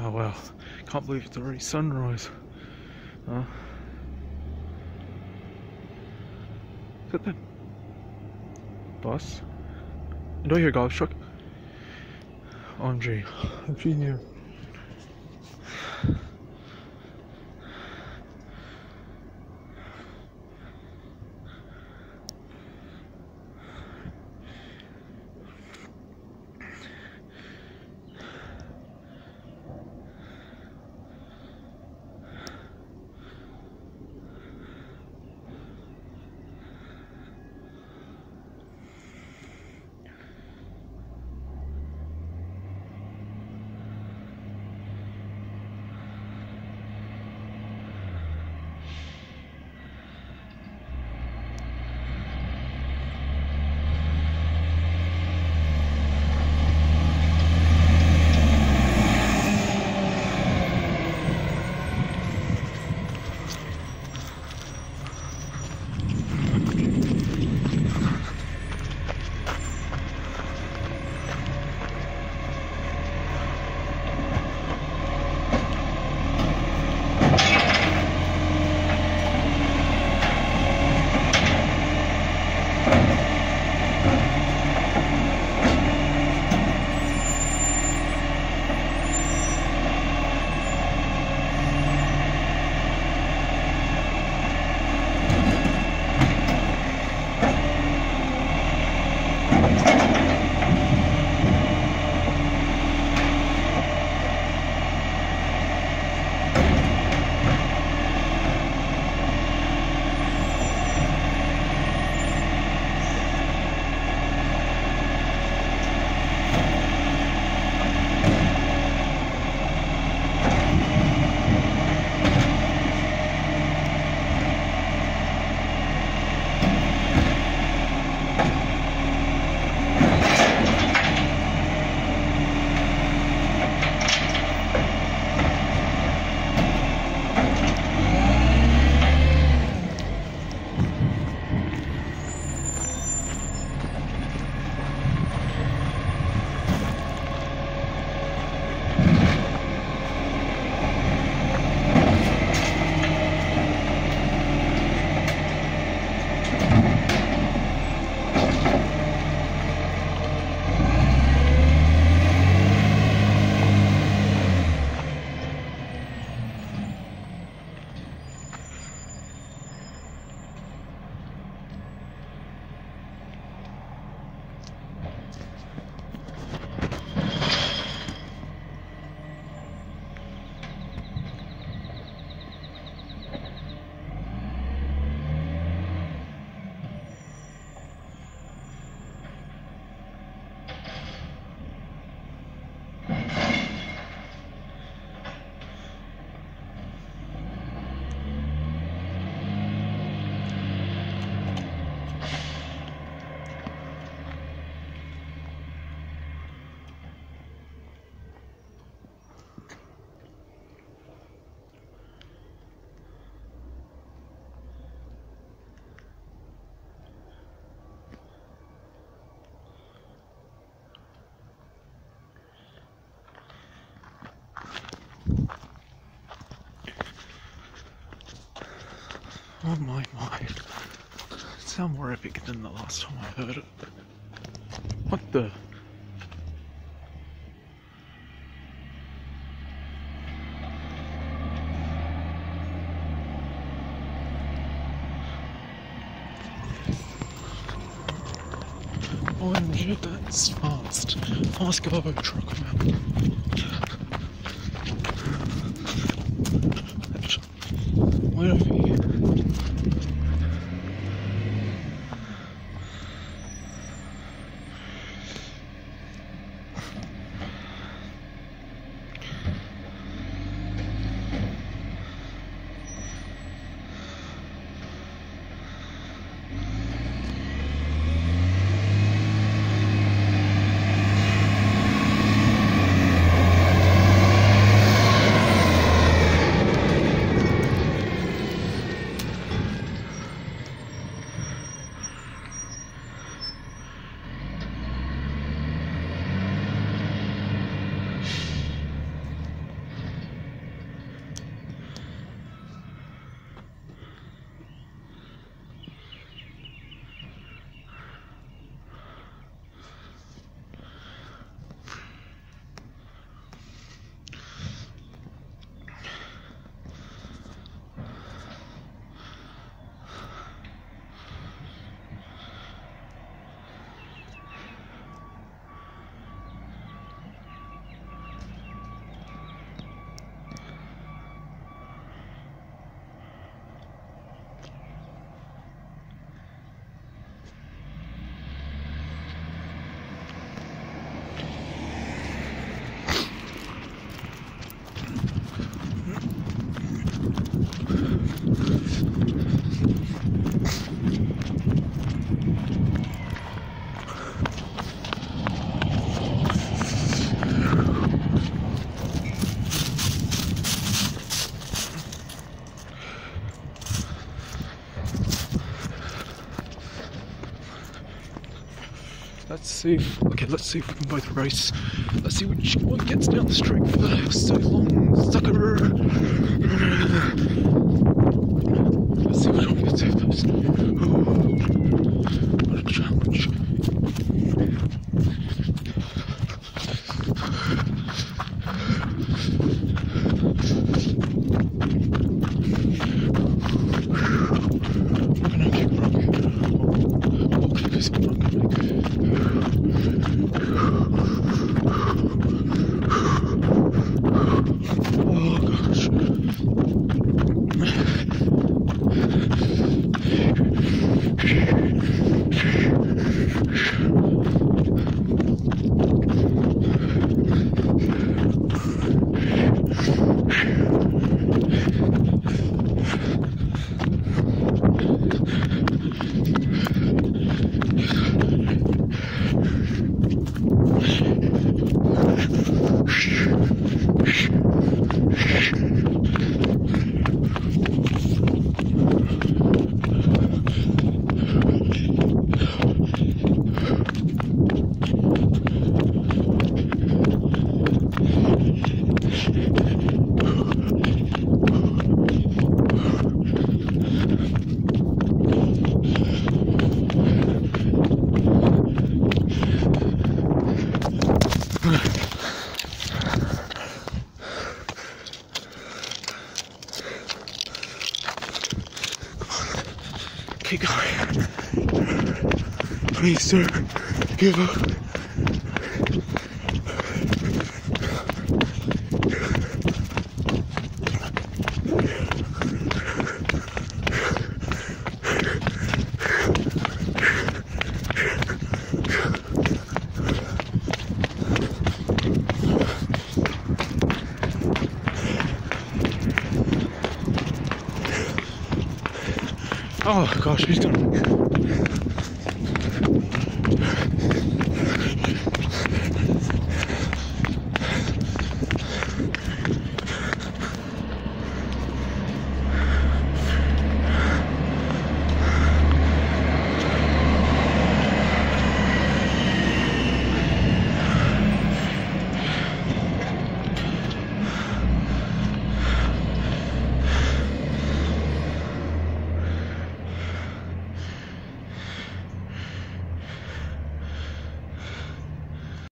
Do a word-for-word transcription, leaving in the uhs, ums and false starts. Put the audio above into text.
Oh well, can't believe it's already sunrise. Huh? Is that the bus? And do I hear a golf truck? O M G, I'm seeing you. Oh my my. It sounds more epic than the last time I heard it. What the? O M G, that's fast. Fast go, truck man. Where are you? Let's see if, okay, let's see if we can both race. Let's see which one gets down the straight for so long, sucker! Let's see which one gets there first. Oh, what a challenge. I'm gonna keep running. We'll keep this running. Oh gosh. Keep going. Please, sir, give up. Oh gosh, he's done.